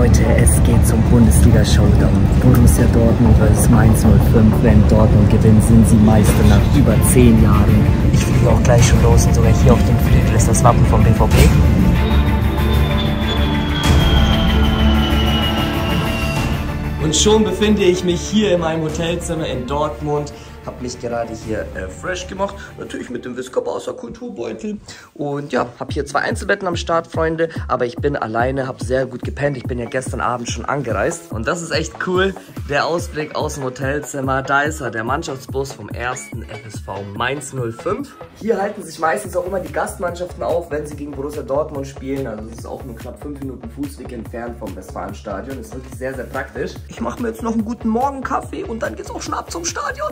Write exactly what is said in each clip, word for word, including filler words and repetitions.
Leute, es geht zum Bundesliga-Showdown. Borussia Dortmund versus Mainz null fünf. Wenn Dortmund gewinnt, sind sie Meister nach über zehn Jahren. Ich fliege auch gleich schon los und sogar hier auf dem Flügel ist das Wappen vom B V B. Und schon befinde ich mich hier in meinem Hotelzimmer in Dortmund. Habe mich gerade hier äh, fresh gemacht, natürlich mit dem Whisker-Bowser Kulturbeutel. Und ja, habe hier zwei Einzelbetten am Start, Freunde. Aber ich bin alleine, habe sehr gut gepennt. Ich bin ja gestern Abend schon angereist. Und das ist echt cool. Der Ausblick aus dem Hotelzimmer. Da ist er, der Mannschaftsbus vom ersten F S V Mainz null fünf. Hier halten sich meistens auch immer die Gastmannschaften auf, wenn sie gegen Borussia Dortmund spielen. Also es ist auch nur knapp fünf Minuten Fußweg entfernt vom Westfalenstadion. Ist wirklich sehr, sehr praktisch. Ich mache mir jetzt noch einen guten Morgenkaffee und dann geht's auch schon ab zum Stadion.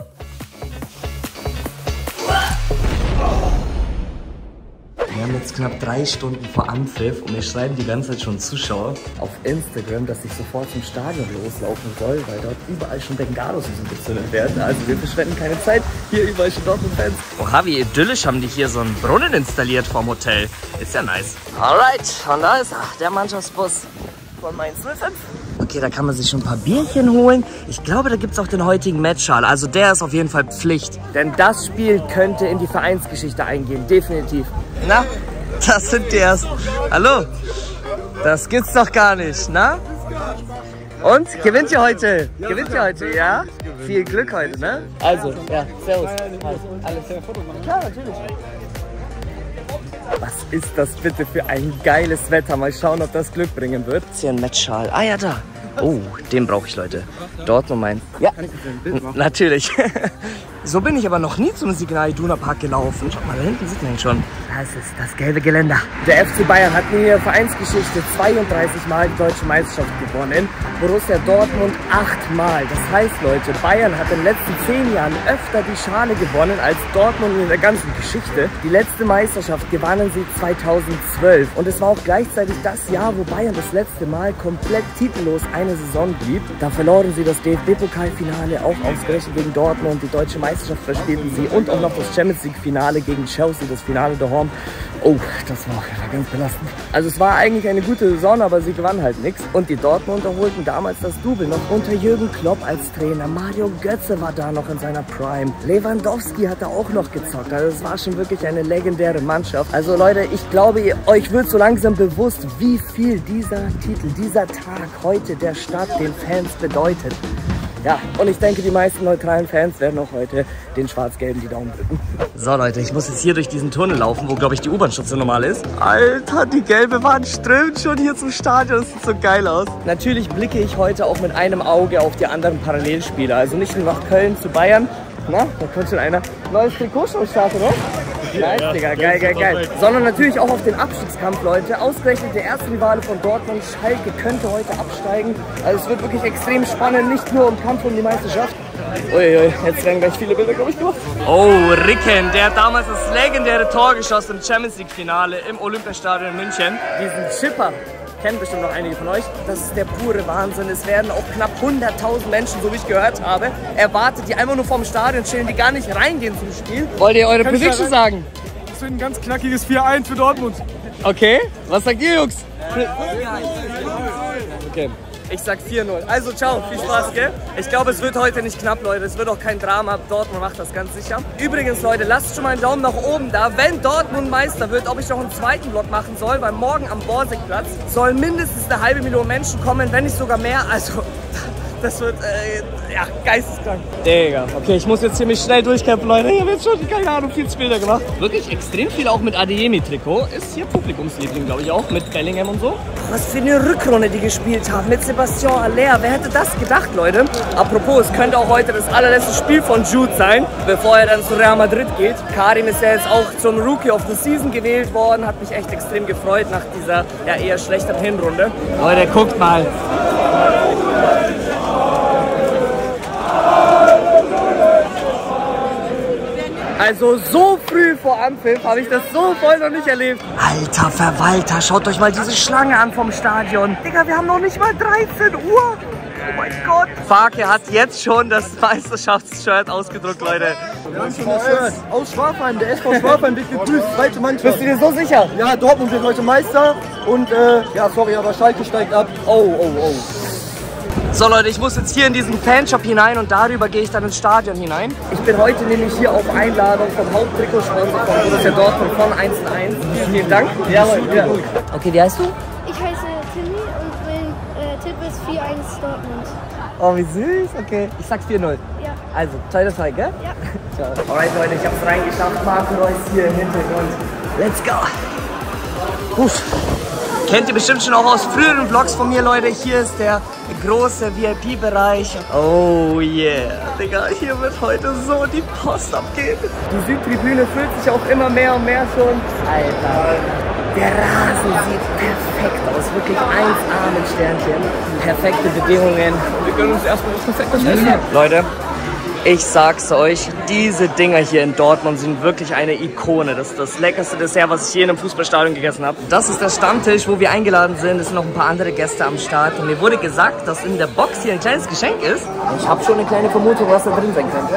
Wir haben jetzt knapp drei Stunden vor Anpfiff und mir schreiben die ganze Zeit schon Zuschauer auf Instagram, dass ich sofort zum Stadion loslaufen soll, weil dort überall schon Bengalos gezündet werden. Also wir verschwenden keine Zeit. Hier überall schon Dortmund-Fans. Oh, wie idyllisch haben die hier so einen Brunnen installiert vorm Hotel. Ist ja nice. Alright, und da ist er, der Mannschaftsbus von Mainz null fünf. Okay, da kann man sich schon ein paar Bierchen holen. Ich glaube, da gibt es auch den heutigen Matchschal. Also der ist auf jeden Fall Pflicht. Denn das Spiel könnte in die Vereinsgeschichte eingehen. Definitiv. Na, das sind die ersten. Hallo? Das gibt's doch gar nicht, na? Und? Gewinnt ihr heute? Gewinnt ihr heute, ja? Viel Glück heute, ne? Also, ja, servus. Alles. Klar, natürlich. Was ist das bitte für ein geiles Wetter? Mal schauen, ob das Glück bringen wird. Ist hier ein Matchschal. Ah ja, da. Oh, den brauche ich, Leute. Dortmund mein. Ja, natürlich. So bin ich aber noch nie zum Signal Iduna Park gelaufen. Schau mal, da hinten sieht man ihn schon. Das ist das gelbe Geländer. Der F C Bayern hat in der Vereinsgeschichte zweiunddreißig Mal die deutsche Meisterschaft gewonnen. Borussia Dortmund acht Mal. Das heißt, Leute, Bayern hat in den letzten zehn Jahren öfter die Schale gewonnen als Dortmund in der ganzen Geschichte. Die letzte Meisterschaft gewannen sie zweitausendzwölf. Und es war auch gleichzeitig das Jahr, wo Bayern das letzte Mal komplett titellos eine Saison blieb. Da verloren sie das D F B-Pokalfinale auch ausgerechnet gegen Dortmund. Die deutsche Meisterschaft verspielten sie und auch noch das Champions League-Finale gegen Chelsea, das Finale daheim. Oh, das war auch ganz belastend. Also es war eigentlich eine gute Saison, aber sie gewann halt nichts. Und die Dortmunder holten damals das Double noch unter Jürgen Klopp als Trainer. Mario Götze war da noch in seiner Prime. Lewandowski hat da auch noch gezockt. Also es war schon wirklich eine legendäre Mannschaft. Also Leute, ich glaube, ihr, euch wird so langsam bewusst, wie viel dieser Titel, dieser Tag heute der Stadt den Fans bedeutet. Ja, und ich denke, die meisten neutralen Fans werden auch heute den Schwarz-Gelben die Daumen drücken. So Leute, ich muss jetzt hier durch diesen Tunnel laufen, wo glaube ich die U-Bahn-Station normal ist. Alter, die gelbe Wand strömt schon hier zum Stadion, das sieht so geil aus. Natürlich blicke ich heute auch mit einem Auge auf die anderen Parallelspieler. Also nicht nur nach Köln zu Bayern. Na, da kommt schon einer. Neues Trikot schon starten, oder? Nice, Digga, geil, geil, geil. Sondern natürlich auch auf den Abstiegskampf, Leute. Ausgerechnet der erste Rivale von Dortmund, Schalke, könnte heute absteigen. Also es wird wirklich extrem spannend, nicht nur im Kampf um die Meisterschaft. Uiui, jetzt werden gleich viele Bilder, glaube ich, gemacht. Oh, Ricken, der hat damals das legendäre Tor geschossen im Champions League Finale im Olympiastadion in München. Diesen Chipper kennen bestimmt noch einige von euch. Das ist der pure Wahnsinn. Es werden auch knapp hunderttausend Menschen, so wie ich gehört habe, erwartet, die einfach nur vorm Stadion chillen, die gar nicht reingehen zum Spiel. Wollt ihr eure Prediction sagen? Das wird ein ganz knackiges vier eins für Dortmund. Okay, was sagt ihr, Jungs? Okay. Ich sag vier null. Also ciao, viel Spaß, gell? Ich glaube, es wird heute nicht knapp, Leute. Es wird auch kein Drama. Dortmund macht das ganz sicher. Übrigens, Leute, lasst schon mal einen Daumen nach oben da, wenn Dortmund Meister wird, ob ich noch einen zweiten Vlog machen soll, weil morgen am Borsigplatz sollen mindestens eine halbe Million Menschen kommen, wenn nicht sogar mehr. Also, das wird, äh, ja, geisteskrank. Digga. Okay, ich muss jetzt hier mich schnell durchkämpfen, Leute. Ich habe jetzt schon, keine Ahnung, viel Bilder gemacht. Wirklich extrem viel auch mit Adeyemi-Trikot. Ist hier Publikumsliebling, glaube ich auch, mit Bellingham und so. Was für eine Rückrunde die gespielt haben mit Sebastian Haller. Wer hätte das gedacht, Leute? Apropos, es könnte auch heute das allerletzte Spiel von Jude sein, bevor er dann zu Real Madrid geht. Karim ist ja jetzt auch zum Rookie of the Season gewählt worden. Hat mich echt extrem gefreut nach dieser ja eher schlechteren Hinrunde. Leute, guckt mal. Also so früh vor Anpfiff habe ich das so voll noch nicht erlebt. Alter Verwalter, schaut euch mal diese Schlange an vom Stadion. Digga, wir haben noch nicht mal dreizehn Uhr. Oh mein Gott. Farke hat jetzt schon das Meisterschaftsshirt ausgedruckt, Leute. Wir haben schon das Shirt aus Schwabheim. Der S V Schwabheim wird gegrüßt. Zweite Mannschaft. Bist du dir so sicher? Ja, Dortmund wird heute Meister. Und äh, ja, sorry, aber Schalke steigt ab. Oh, oh, oh. So Leute, ich muss jetzt hier in diesen Fanshop hinein und darüber gehe ich dann ins Stadion hinein. Ich bin heute nämlich hier auf Einladung vom Haupttrikotsponsor von Borussia Dortmund von eins zu eins. Vielen Dank. Jawohl, ja. Okay, wie heißt du? Ich heiße Timmy und mein äh, Tipp ist vier eins Dortmund. Oh, wie süß. Okay, ich sag vier null. Ja. Also, zweite Teil, gell? Ja. Ciao. Alright Leute, ich hab's reingeschafft. Marco Reus hier im Hintergrund. Let's go. Uff. Kennt ihr bestimmt schon auch aus früheren Vlogs von mir, Leute. Hier ist der große V I P-Bereich. Oh yeah. Digga, hier wird heute so die Post abgehen. Die Südtribüne füllt sich auch immer mehr und mehr schon. Alter, der Rasen sieht perfekt aus. Wirklich eins A mit Sternchen. Perfekte Bedingungen. Und wir können uns erstmal das perfekte Spiel. Leute, ich sag's euch, diese Dinger hier in Dortmund sind wirklich eine Ikone. Das ist das leckerste Dessert, was ich je in einem Fußballstadion gegessen habe. Das ist der Stammtisch, wo wir eingeladen sind. Es sind noch ein paar andere Gäste am Start. Und mir wurde gesagt, dass in der Box hier ein kleines Geschenk ist. Ich habe schon eine kleine Vermutung, was da drin sein könnte.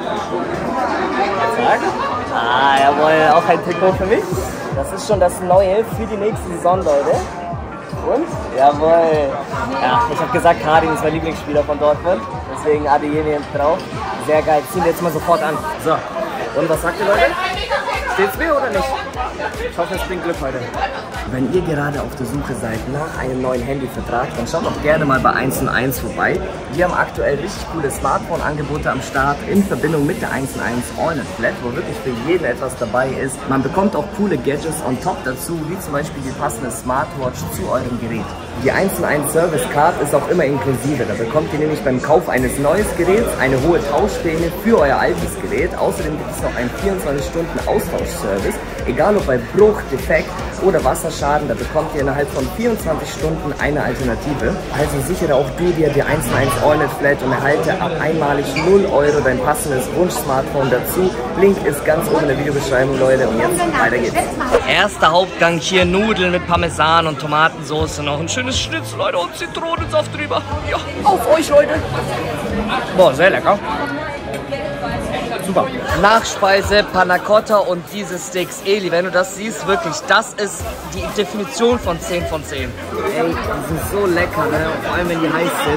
Ah, jawohl, auch ein Trikot für mich. Das ist schon das Neue für die nächste Saison, Leute. Und? Jawohl. Ja, ich habe gesagt, Karim ist mein Lieblingsspieler von Dortmund. Deswegen Adeyemi drauf. Sehr geil. Ziehen wir jetzt mal sofort an. So. Und was sagt ihr, Leute? Steht's mir oder nicht? Ich hoffe, es bringt Glück heute. Wenn ihr gerade auf der Suche seid nach einem neuen Handyvertrag, dann schaut doch gerne mal bei eins und eins vorbei. Wir haben aktuell richtig coole Smartphone-Angebote am Start in Verbindung mit der eins und eins AllNet Flat, wo wirklich für jeden etwas dabei ist. Man bekommt auch coole Gadgets on top dazu, wie zum Beispiel die passende Smartwatch zu eurem Gerät. Die eins und eins Service Card ist auch immer inklusive. Da bekommt ihr nämlich beim Kauf eines neuen Geräts eine hohe Tauschprämie für euer altes Gerät. Außerdem gibt es noch einen vierundzwanzig Stunden Austauschservice. Egal ob bei Bruch, Defekt oder Wasserschaden, da bekommt ihr innerhalb von vierundzwanzig Stunden eine Alternative. Also sichere auch du dir die eins und eins AllNet Flat und erhalte ab einmalig null Euro dein passendes Wunsch-Smartphone dazu. Link ist ganz oben in der Videobeschreibung, Leute. Und jetzt weiter geht's. Erster Hauptgang hier, Nudeln mit Parmesan und Tomatensauce. Noch ein schönes Schnitzel, Leute, und Zitronensaft drüber. Ja, auf euch, Leute. Boah, sehr lecker. Super. Nachspeise, Panna Cotta und diese Sticks. Eli, wenn du das siehst, wirklich, das ist die Definition von zehn von zehn. Ey, die sind so lecker, ne? Vor allem, wenn die heiß sind.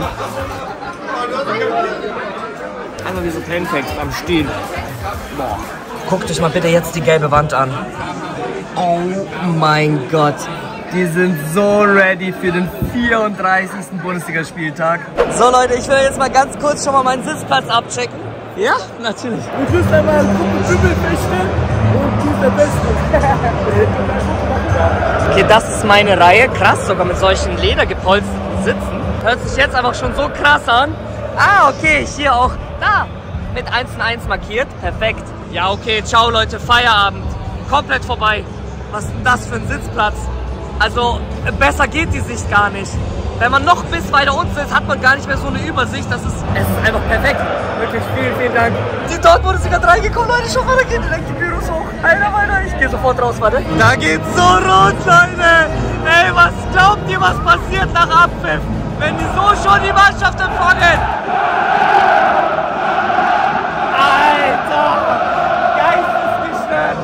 Einmal wie so Pancakes beim Stehen. Boah. Guckt euch mal bitte jetzt die gelbe Wand an. Oh mein Gott. Die sind so ready für den vierunddreißigsten Bundesligaspieltag. So Leute, ich will jetzt mal ganz kurz schon mal meinen Sitzplatz abchecken. Ja, natürlich. Und tust einmal ein Kübelfechte und tust der Beste. Okay, das ist meine Reihe. Krass, sogar mit solchen ledergepolsterten Sitzen. Hört sich jetzt einfach schon so krass an. Ah, okay, hier auch da mit eins und eins markiert. Perfekt. Ja, okay, ciao Leute, Feierabend. Komplett vorbei. Was ist denn das für ein Sitzplatz? Also, besser geht die Sicht gar nicht. Wenn man noch bis weiter unten ist, hat man gar nicht mehr so eine Übersicht. Das ist, es ist einfach perfekt. Wirklich vielen, vielen Dank. Die Dortmund ist gerade reingekommen, Leute. Schon weiter geht direkt die Büros hoch. Alter, weiter. Ich gehe sofort raus, warte. Da geht's so rund, Leute. Ey, was glaubt ihr, was passiert nach Abpfiff? Wenn die so schon die Mannschaft empfangen. Alter, geistesgestört.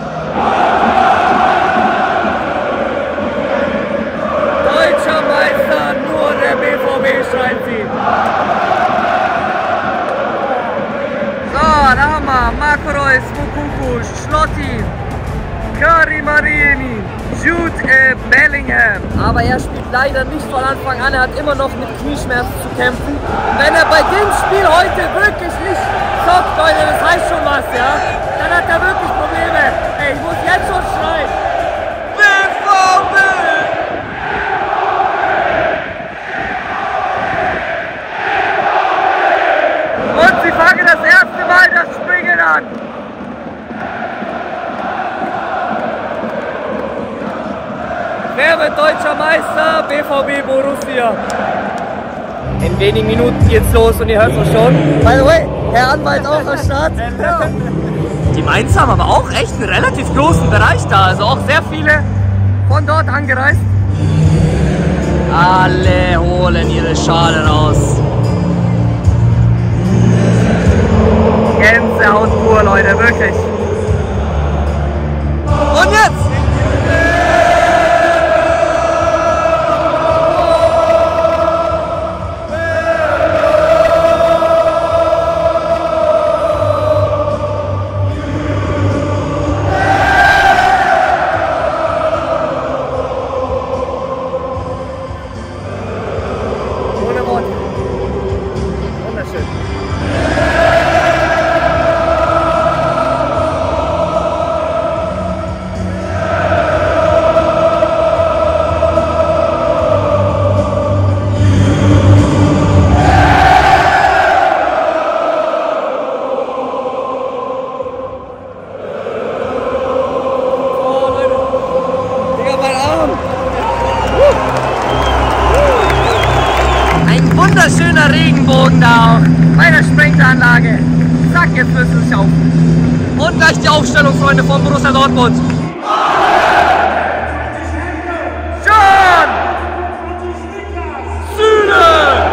Deutscher Meister, nur der B V B, schreibt sie. So, da haben wir Marco Reus, Moukoko, Schlotti, Karim Adeyemi, Jude äh, Bellingham. Aber er spielt leider nicht von Anfang an, er hat immer noch mit Knieschmerzen zu kämpfen. Und wenn er bei dem Spiel heute wirklich nicht zockt, Leute, das heißt schon was, ja? Dann hat er wirklich Probleme. Ey, ich muss jetzt schon schreien. B V B! Und sie fangen das erste Mal das Springen an. Wer wird deutscher Meister? B V B Borussia. In wenigen Minuten geht's los und ihr hört es schon. By the way, Herr Anwalt auch am Start. Die Mainzer haben aber auch echt einen relativ großen Bereich da. Also auch sehr viele von dort angereist. Alle holen ihre Schale raus. Pech. Und jetzt! Ohne Worte. Wunderschön. Wunderschöner Regenbogen da auch bei der Sprengteranlage. Zack, jetzt löst es sich auf. Und gleich die Aufstellung, Freunde, von Borussia Dortmund. Schon! Süle!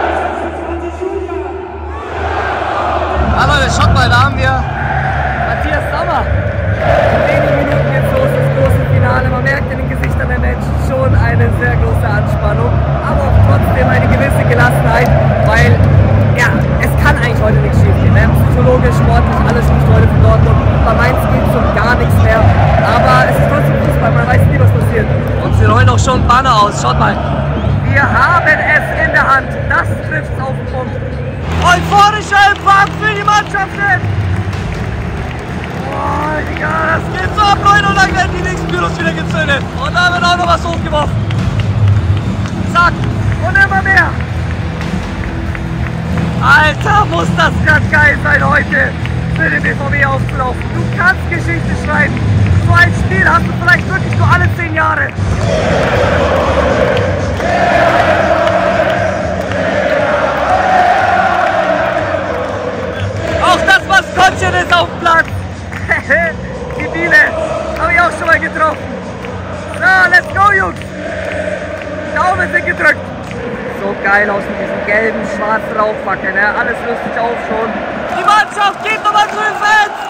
Ja, Leute, schaut mal, da haben wir Matthias Sammer. In wenigen Minuten geht's los, das große Finale. Man merkt in den Gesichtern der Menschen schon eine sehr große Anspannung, aber auch trotzdem eine gewisse Gelassenheit, weil ja, es kann eigentlich heute nichts schief gehen. Ne? Psychologisch, sportlich, alles spricht heute für Dortmund. Bei Mainz geht es um gar nichts mehr, aber es ist trotzdem Fußball, man weiß nie, was passiert. Und sie rollen auch schon Banner aus, schaut mal. Wir haben es in der Hand, das trifft auf den Punkt. Euphorischer Empfang für die Mannschaften! Oh, Digga, das geht so ab, Leute, und dann werden die nächsten Pyros wieder gezündet. Und da wird auch noch was hochgeworfen. Zack, und immer mehr. Alter, muss das gerade geil sein, heute für den B V B aufzulaufen. Du kannst Geschichte schreiben. So ein Spiel hast du vielleicht wirklich nur alle zehn Jahre. Auch das Maskottchen ist auf dem Platz. Die Biene habe ich auch schon mal getroffen. So, let's go, Jungs. Daumen sind gedrückt. So geil aus mit diesem gelben, schwarzen Rauchfackeln, ne? Alles löst sich auf schon. Die Mannschaft geht nochmal zu den Fans!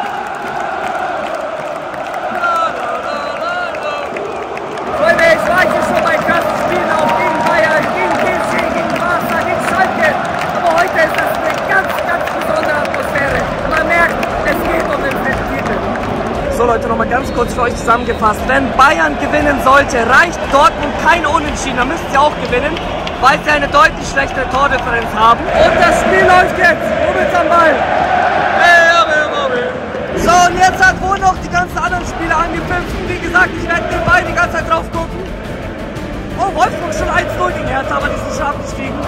Freunde, ich war hier schon bei krassen Spielen auch gegen Bayern, gegen P S G, gegen Barca, gegen Schalke. Aber heute ist das eine ganz, ganz besondere Atmosphäre. Man merkt, es geht um den dritten Titel. So Leute, nochmal ganz kurz für euch zusammengefasst. Wenn Bayern gewinnen sollte, reicht Dortmund kein Unentschieden. Dann müsst ihr auch gewinnen, weil sie eine deutlich schlechtere Tordifferenz haben. Und das Spiel läuft jetzt. Hummels am Ball. So, und jetzt hat wohl noch die ganzen anderen Spiele angepfiffen. Wie gesagt, ich werde nebenbei die ganze Zeit drauf gucken. Oh, Wolfsburg schon eins null gegen Hertha, aber die sind schon abgestiegen.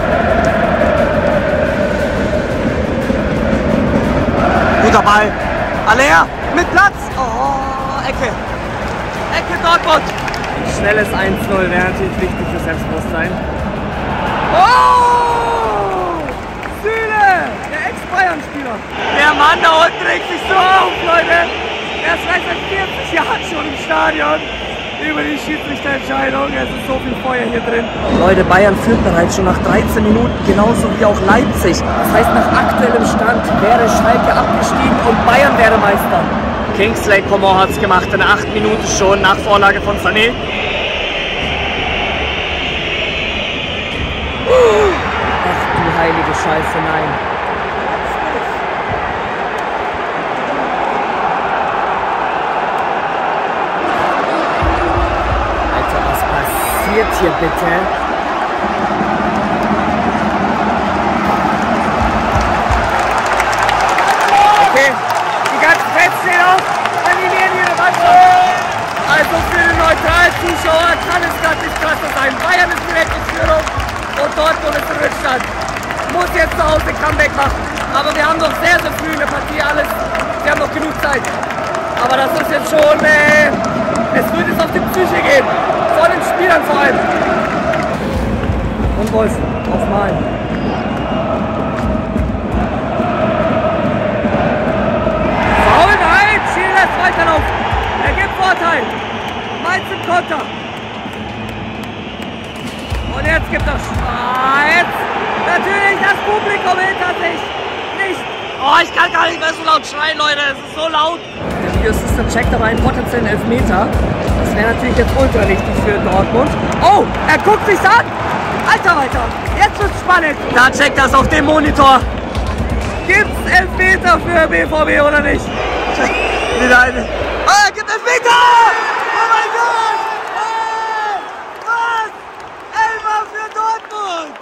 Guter Ball. Aller mit Platz. Oh, Ecke. Ecke Dortmund. Schnelles eins null wäre natürlich wichtig für Selbstbewusstsein. Oh! Süle! Der Ex-Bayern-Spieler. Der Mann da unten regt sich so auf, Leute. Er ist vielleicht seit vierzig Jahren schon im Stadion. Über die Schiedsrichterentscheidung. Es ist so viel Feuer hier drin. Leute, Bayern führt bereits schon nach dreizehn Minuten, genauso wie auch Leipzig. Das heißt, nach aktuellem Stand wäre Schalke abgestiegen und Bayern wäre Meister. Kingsley Coman hat es gemacht in der achten Minute schon, nach Vorlage von Sané. Ach du heilige Scheiße, nein. Alter, was passiert hier bitte? Okay, die ganzen Fans stehen auf, animieren ihre Mannschaft. Also für den neutralen Zuschauer kann es gerade nicht krasser sein. Bayern ist direkt in Führung und Dortmund ist im Rückstand. Muss jetzt zu Hause Comeback machen. Aber wir haben noch sehr, sehr früh in der Partie alles. Wir haben noch genug Zeit. Aber das ist jetzt schon, äh, es wird jetzt auf die Psyche gehen. Vor den Spielern vor allem. Und Wolf, auf Malen. Foul, nein, Schiel lässt weiterlaufen. Er gibt Vorteil. Mainz im Konter. Und jetzt gibt er Schweiz. Natürlich das Publikum hinter sich. Nicht. Oh, Oh, ich kann gar nicht mehr so laut schreien, Leute. Es ist so laut. Der Videoassistent checkt aber einen potenziellen Elfmeter. Das wäre natürlich jetzt ultra wichtig für Dortmund. Oh, er guckt sich's an. Alter, weiter. Jetzt wird's spannend. Da checkt das auf dem Monitor. Gibt's Elfmeter für B V B oder nicht? Wieder eine. Oh, er gibt Elfmeter! Oh mein Gott! Oh, was? Elfer für Dortmund!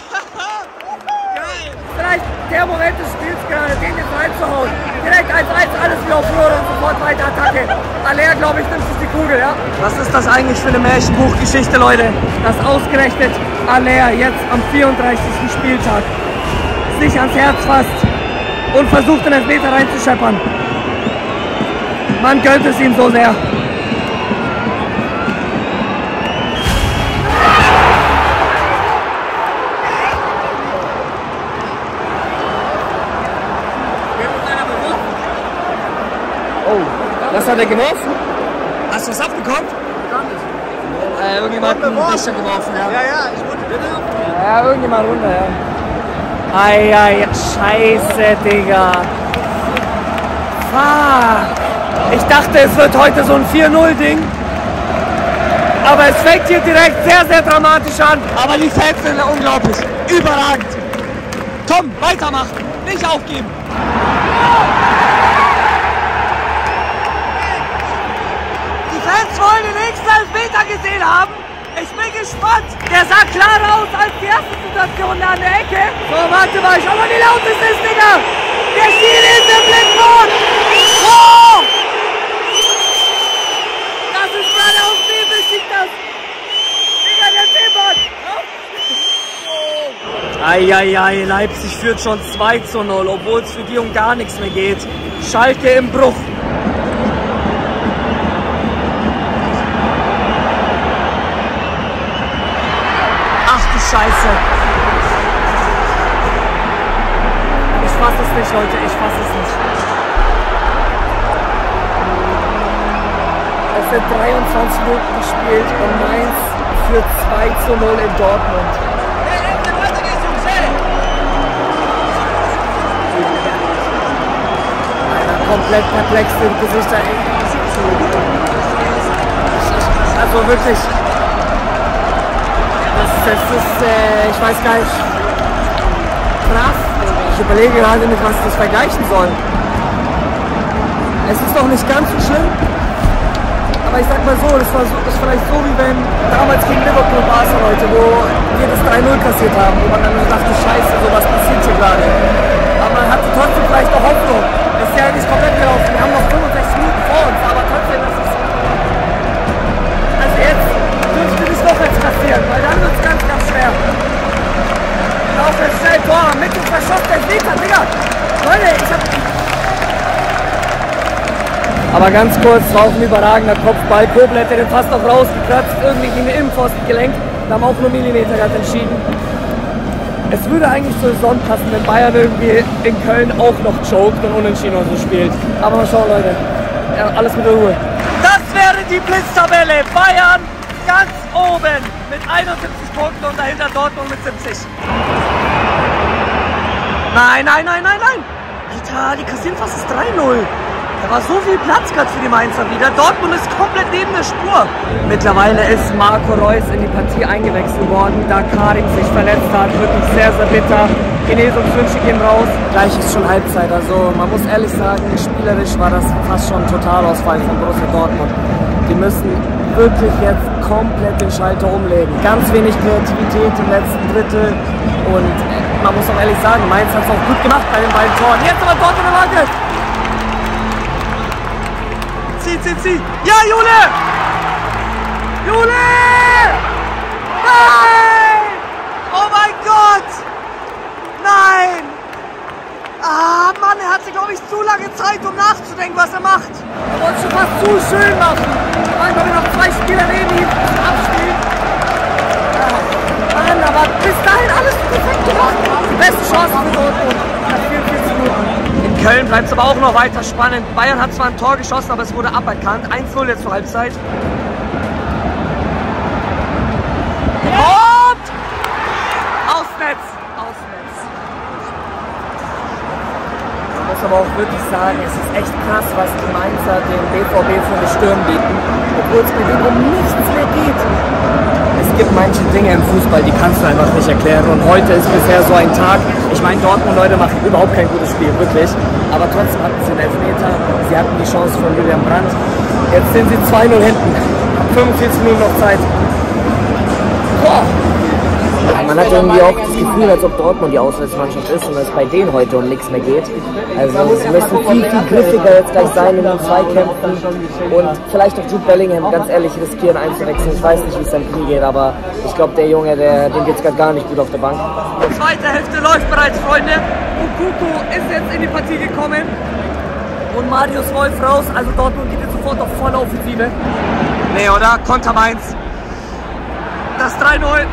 Geil! Vielleicht der Moment des Spiels gerade, den jetzt reinzuhauen. Direkt eins eins, alles wieder auf Null und sofort weiter Attacke. Aller, glaube ich, nimmt sich die Kugel, ja? Was ist das eigentlich für eine Märchenbuchgeschichte, Leute? Dass ausgerechnet Aller jetzt am vierunddreißigsten Spieltag sich ans Herz fasst und versucht, den Elfmeter reinzuscheppern. Man gönnt es ihm so sehr. Oh, was hat er geworfen? Hast du was abbekommen? Äh, irgendjemand hat einen Becher geworfen, ja. Ja, ja, ich wurde bitte. Ja, irgendjemand runter, ja. Ei, ei, scheiße, Digga. Fuck. Ich dachte, es wird heute so ein vier null Ding. Aber es fängt hier direkt sehr, sehr dramatisch an. Aber die Fans sind unglaublich. Überragend. Komm, weitermachen. Nicht aufgeben. Die Fans wollen den nächsten Elfmeter gesehen haben. Ich bin gespannt. Der sah klarer aus als die erste Situation da an der Ecke. So, warte mal. Schau mal, wie laut es ist, Digga. Der Schiri ist im Blickfeld. Oh! Das ist gerade aus Nebel, schickt das. Digga, der Seebad. Eieiei, Leipzig führt schon zwei zu null, obwohl es für die um gar nichts mehr geht. Schalke im Bruch. Scheiße. Ich fass es nicht, Leute, ich fass es nicht. Es sind dreiundzwanzig Minuten gespielt und Mainz führt zwei zu null in Dortmund. Alter, komplett perplex im Gesichter. Also wirklich. Das ist, äh, ich weiß gar nicht, krass. Ich überlege gerade nicht, was das vergleichen soll. Es ist doch nicht ganz so schlimm, aber ich sag mal so, das war so, das ist vielleicht so wie wenn damals gegen Liverpool Barca Leute, wo wir das drei null kassiert haben, wo man dann so dachte, scheiße, so was passiert hier gerade. Aber man hatte trotzdem vielleicht noch Hoffnung. Es ist ja nicht komplett gelaufen, wir haben noch fünfundsechzig Minuten vor uns, aber trotzdem, das ist... Also jetzt dürfte nicht noch jetzt passieren, weil dann wird es ganz, ganz schwer. Lauf jetzt schnell, Tor, mit dem verschossen, der Meter, Digga. Leute, ich hab... Aber ganz kurz, war auch ein überragender Kopfball. Kobel hätte den fast noch rausgekratzt, irgendwie gegen den Innenpfosten gelenkt. Da haben auch nur Millimeter gerade entschieden. Es würde eigentlich zur Saison passen, wenn Bayern irgendwie in Köln auch noch choked und unentschieden und so spielt. Aber mal schauen, Leute. Ja, alles mit der Ruhe. Das wäre die Blitztabelle. Bayern ganz oben mit einundsiebzig Punkten und dahinter Dortmund mit siebzig. Nein, nein, nein, nein, nein. Alter, die kassieren fast das drei null. Da war so viel Platz gerade für die Mainzer wieder. Dortmund ist komplett neben der Spur. Mittlerweile ist Marco Reus in die Partie eingewechselt worden, da Karim sich verletzt hat. Wirklich sehr, sehr bitter. Genesungswünsche gehen raus. Gleich ist schon Halbzeit. Also man muss ehrlich sagen, spielerisch war das fast schon ein Totalausfall von Borussia Dortmund. Die müssen wirklich jetzt komplett den Schalter umlegen. Ganz wenig Kreativität im letzten Drittel. Und man muss auch ehrlich sagen, Mainz hat es auch gut gemacht bei den beiden Toren. Jetzt aber Dortmund im Angriff. Zieh, zieh, zieh. Ja, Jule! Jule! Nein! Oh mein Gott! Nein! Ah, Mann, er hatte, glaube ich, zu lange Zeit, um nachzudenken, was er macht. Er wollte schon fast zu schön machen. Da waren, glaube ich, noch zwei Spieler neben ihm zum Abspielen. Mann, aber bis dahin alles perfekt gemacht. Die beste Chance für Dortmund. Nach vierundvierzig Minuten. In Köln bleibt es aber auch noch weiter spannend. Bayern hat zwar ein Tor geschossen, aber es wurde aberkannt. eins null jetzt zur Halbzeit. Und Ausnetz! Ausnetz. aber auch wirklich sagen, es ist echt krass, was die Mainzer dem B V B für eine Stirn bieten, obwohl es bei denen um nichts mehr geht. Es gibt manche Dinge im Fußball, die kannst du einfach nicht erklären und heute ist bisher so ein Tag. Ich meine, Dortmund, Leute, machen überhaupt kein gutes Spiel, wirklich, aber trotzdem hatten sie einen Elfmeter, sie hatten die Chance von Julian Brandt. Jetzt sind sie zwei null hinten, fünfundvierzig Minuten noch Zeit. Boah. Man hat irgendwie auch das Gefühl, als ob Dortmund die Auswärtsmannschaft ist und es bei denen heute um nichts mehr geht. Also sie müssen viel, viel griffiger jetzt gleich sein in den Zweikämpfen und vielleicht auch Jude Bellingham, ganz ehrlich, riskieren einzuwechseln. Ich weiß nicht, wie es sein Knie geht, aber ich glaube, der Junge, der, dem geht es gerade gar nicht gut auf der Bank. Die zweite Hälfte läuft bereits, Freunde. Ukuku ist jetzt in die Partie gekommen und Marius Wolf raus, also Dortmund geht jetzt sofort auf volle Offensive. Nee, oder? Konter Mainz. Das drei null.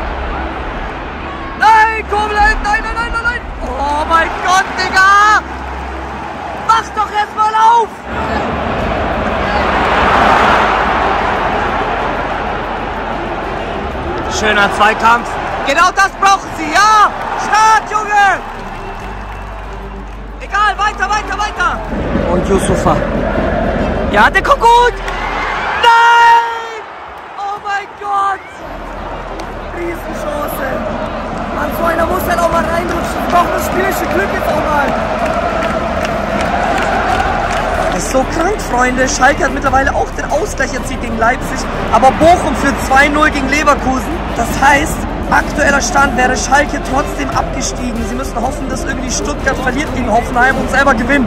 Nein, Koblenz, nein, nein, nein, nein, nein. Oh mein Gott, Digga. Mach doch jetzt mal auf. Schöner Zweikampf. Genau das brauchen sie, ja. Start, Junge. Egal, weiter, weiter, weiter. Und Yusufa. Ja, der kommt gut. Nein. Oh mein Gott. Riesenchance. Mann, so einer muss halt auch mal reinrutschen. Wir brauchen das spielerische Glück jetzt auch mal. Das ist so krank, Freunde. Schalke hat mittlerweile auch den Ausgleich erzielt gegen Leipzig. Aber Bochum führt zwei null gegen Leverkusen. Das heißt, aktueller Stand wäre Schalke trotzdem abgestiegen. Sie müssen hoffen, dass irgendwie Stuttgart verliert gegen Hoffenheim und selber gewinnt.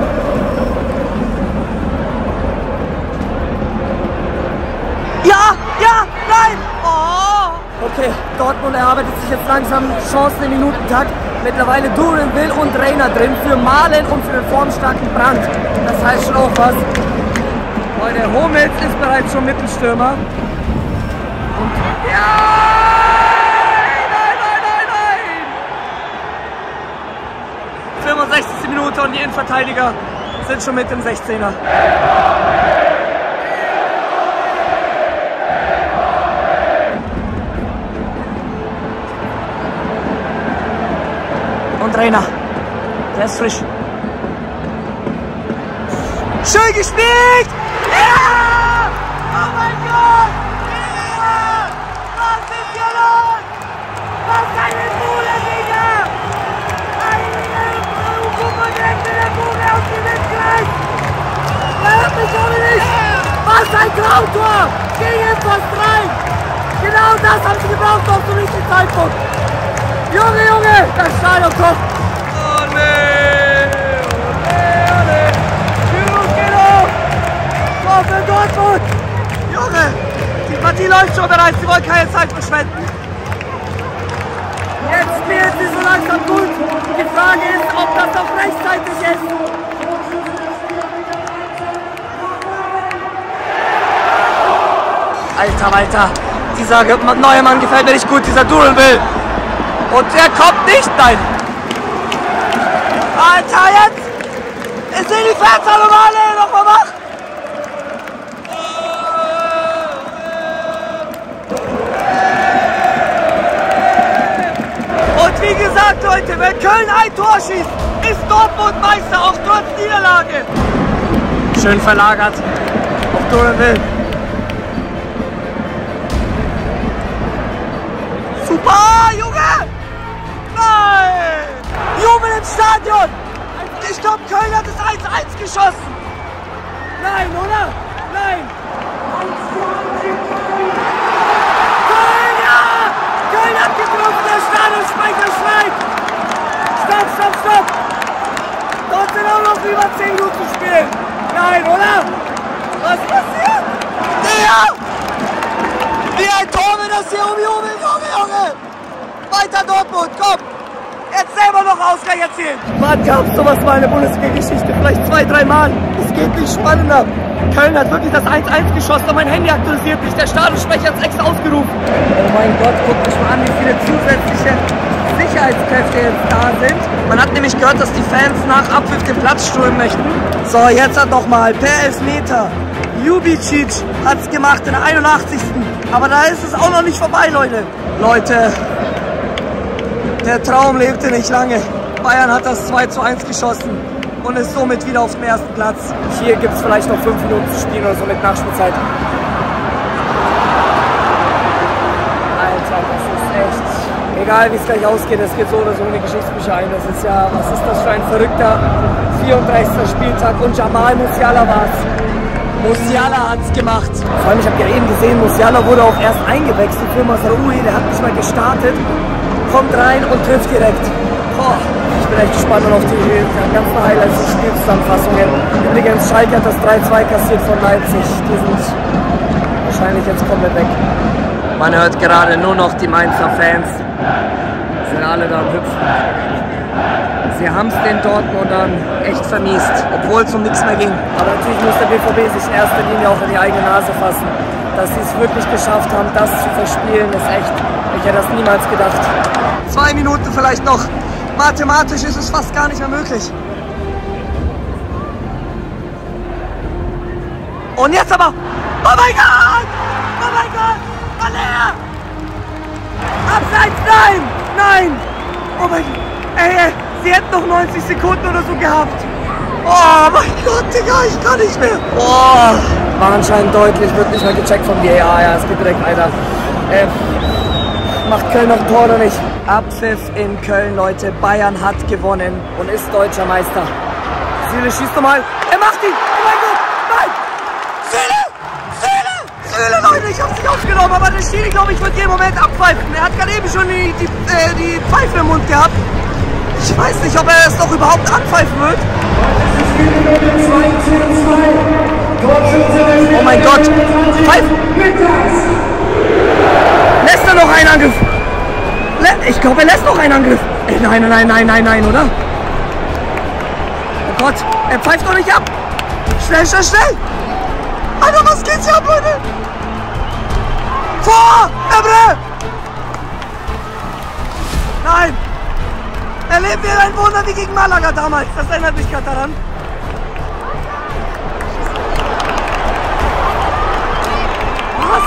Ja, ja, nein! Oh! Okay, Dortmund erarbeitet sich jetzt langsam Chancen im Minutentakt. Mittlerweile Durenville und Reina drin für Malen und für den formstarken Brandt. Das heißt schon auch was. Leute, Hummels ist bereits schon Mittelstürmer. Und ja! Nein, nein, nein, nein! fünfundsechzigste Minute und die Innenverteidiger sind schon mit dem sechzehner. Und Reina, der ist frisch. Schön gespielt! Ja! Oh mein Gott! Ja! Was ist hier los? Was eine Bude, Digga! Eine Ukuku direkt in der Bude und gewinnt gleich! Er hört mich aber nicht! Was ein Traumtor! Ging jetzt fast rein! Genau das haben sie gebraucht auf den richtigen Zeitpunkt! Junge, Junge, das Stadion kommt! Oh nee! Oh nee, oh nee! Führung geht auf! Tor für Dortmund! Junge, die Partie läuft schon bereits, sie wollen keine Zeit verschwenden. Jetzt spielt sie so langsam gut. Die Frage ist, ob das auch rechtzeitig ist. Alter, Alter, dieser neue Mann gefällt mir nicht gut, dieser Durenville. Und der kommt nicht, nein! Alter, jetzt! Es sind die Fans normale, nochmal wach! Und wie gesagt, Leute, wenn Köln ein Tor schießt, ist Dortmund Meister, auch trotz Niederlage! Schön verlagert auf Durenville. Super, Junge! Nein! Jubel im Stadion! Ich glaube, Köln hat das eins eins geschossen! Nein, oder? Nein! Köln, ja! Köln hat getroffen, der Stadionsprecher schreit! Stopp, stopp, stopp! Dort sind auch noch über zehn Minuten zu spielen! Nein, oder? Was passiert? Ja! Wie ein Tor wird das hier umjubeln, Junge, Junge! Weiter Dortmund, komm! Jetzt selber noch Ausgleich erzielen! Wann gab es sowas mal in der Bundesliga-Geschichte? Vielleicht zwei, drei Mal. Es geht nicht spannender. Köln hat wirklich das eins eins geschossen, aber mein Handy aktualisiert nicht. Der Stadionsprecher hat es extra ausgerufen. Oh mein Gott, guckt euch mal an, wie viele zusätzliche Sicherheitskräfte jetzt da sind. Man hat nämlich gehört, dass die Fans nach Abpfiff den Platz stürmen möchten. So, jetzt hat noch mal per Elfmeter. Ljubicic hat es gemacht in der einundachtzigsten Aber da ist es auch noch nicht vorbei, Leute. Leute, der Traum lebte nicht lange. Bayern hat das zwei zu eins geschossen. und ist somit wieder auf dem ersten Platz. Hier gibt es vielleicht noch fünf Minuten zu spielen oder so mit Nachspielzeit. Alter, das ist echt... Egal wie es gleich ausgeht, es geht so oder so in die Geschichtsbücher ein. Das ist ja, was ist das für ein verrückter vierunddreißigster Spieltag und Jamal Musiala war es. Musiala hat es gemacht. Vor allem, ich habe ja eben gesehen, Musiala wurde auch erst eingewechselt für Mazraoui, der hat nicht mal gestartet, kommt rein und trifft direkt. Boah, ich bin echt gespannt auf die ganzen Highlights und Spielzusammenfassungen. Übrigens, Schalke hat das drei zwei kassiert von Leipzig. Die sind wahrscheinlich jetzt komplett weg. Man hört gerade nur noch die Mainzer Fans. Sind alle da am Hüpfen. Sie haben es den Dortmundern echt vermiest, obwohl es um nichts mehr ging. Aber natürlich muss der B V B sich in erster Linie auch in die eigene Nase fassen. Dass sie es wirklich geschafft haben, das zu verspielen, ist echt, ich hätte das niemals gedacht. Zwei Minuten vielleicht noch. Mathematisch ist es fast gar nicht mehr möglich. Und jetzt aber, oh mein Gott! Oh mein Gott! Aller! Abseits, nein! Nein! Oh mein Gott! Ey, ey, sie hätten noch neunzig Sekunden oder so gehabt. Oh mein Gott, Digga, ich kann nicht mehr. Oh, war anscheinend deutlich, wird nicht mal gecheckt vom V A R. Ja, es geht direkt weiter. Äh, macht Köln noch ein Tor oder nicht? Abpfiff in Köln, Leute. Bayern hat gewonnen und ist deutscher Meister. Süle schießt nochmal. Er macht ihn! Oh mein Gott! Nein! Süle! Süle! Süle, Leute, ich hab's nicht aufgenommen, aber der Schiri, glaube ich, wird jeden Moment abpfeifen. Er hat gerade eben schon die, die, äh, die Pfeife im Mund gehabt. Ich weiß nicht, ob er es noch überhaupt anpfeifen wird. Oh mein Gott! Pfeifen! Lässt er noch einen Angriff? Ich glaube, er lässt noch einen Angriff. Nein, nein, nein, nein, nein, oder? Oh Gott, er pfeift doch nicht ab. Schnell, schnell, schnell. Alter, was geht's hier ab, Leute? Vor! Emre! Nein! Erleben wir ein Wunder wie gegen Malaga damals. Das erinnert mich gerade daran. Was?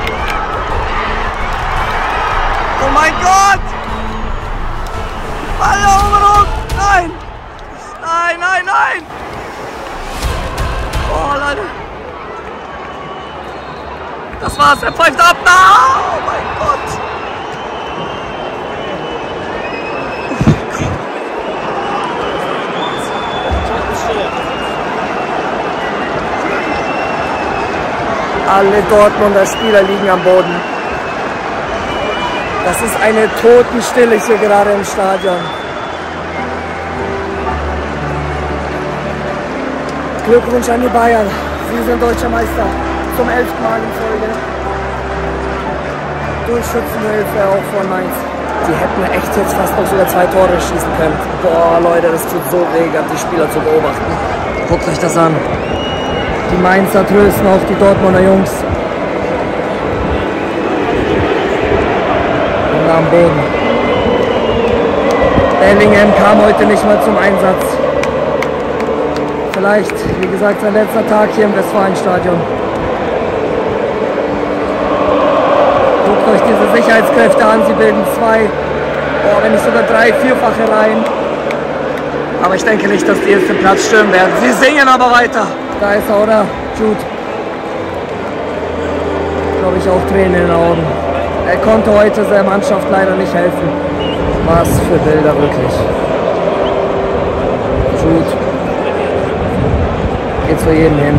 Oh mein Gott! Balleroberung! Nein! Nein, nein, nein! Oh, Leute! Das war's, er pfeift ab! No! Oh mein Gott! Alle Dortmunder Spieler liegen am Boden. Das ist eine Totenstille hier gerade im Stadion. Glückwunsch an die Bayern. Sie sind deutscher Meister. Zum elften Mal in Folge. Durch Schützenhilfe auch von Mainz. Die hätten echt jetzt fast noch sogar zwei Tore schießen können. Boah, Leute, das tut so weh, die Spieler zu beobachten. Guckt euch das an. Die Mainzer trösten auch die Dortmunder Jungs. Und am Boden. Bellingham kam heute nicht mal zum Einsatz. Vielleicht, wie gesagt, sein letzter Tag hier im Westfalenstadion. Guckt euch diese Sicherheitskräfte an, sie bilden zwei, oh, wenn nicht sogar drei, vierfache Reihen. Aber ich denke nicht, dass die jetzt den Platz stürmen werden. Sie singen aber weiter. Da ist er, oder? Jude. Glaube ich auch Tränen in den Augen. Er konnte heute seiner Mannschaft leider nicht helfen. Was für Bilder, wirklich. Jude. Geht zu jedem hin.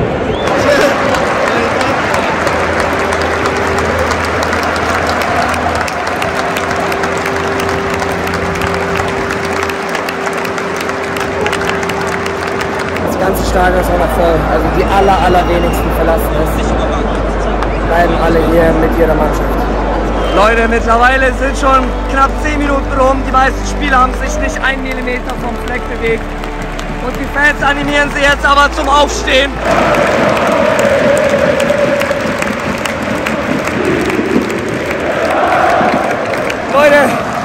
Das ganze Stadion ist auch noch voll. Also die aller, allerwenigsten verlassen es. Bleiben alle hier mit ihrer Mannschaft. Leute, mittlerweile sind schon knapp zehn Minuten rum. Die meisten Spieler haben sich nicht einen Millimeter vom Fleck bewegt. Und die Fans animieren sie jetzt aber zum Aufstehen. Leute,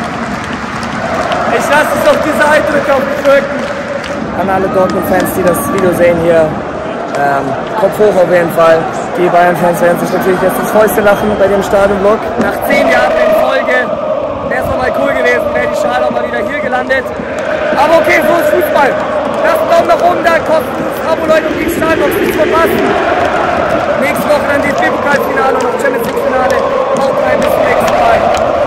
ich lasse es auf diese Eindrücke auf mich wirken. An alle Dortmund-Fans, die das Video sehen hier, ähm, Kopf hoch auf jeden Fall. Die Bayern-Fans werden sich natürlich jetzt ins Fäustchen lachen bei dem Stadionblock. Nach zehn Jahren in Folge wäre es nochmal cool gewesen, wäre die Schale auch mal wieder hier gelandet. Aber okay, so ist Fußball. Lasst einen Daumen Daumen nach oben da, kostenlos Abo, Leute, und die Stahlbox nicht verpassen. Nächste Woche dann die D F B-Pokalfinale und das Champions League-Finale. Haut rein, bis zum nächsten Mal.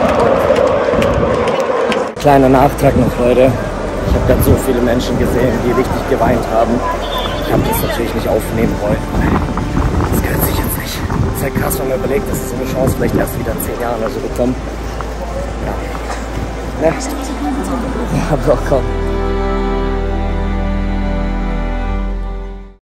Und kleiner Nachtrag noch, Leute. Ich habe gerade so viele Menschen gesehen, die richtig geweint haben. Ich habe das natürlich nicht aufnehmen wollen. Das gehört sich jetzt nicht. Das ist ja krass, wenn man überlegt, dass es so eine Chance vielleicht erst wieder in zehn Jahren oder so bekommt. Ja. Ja, aber auch kaum.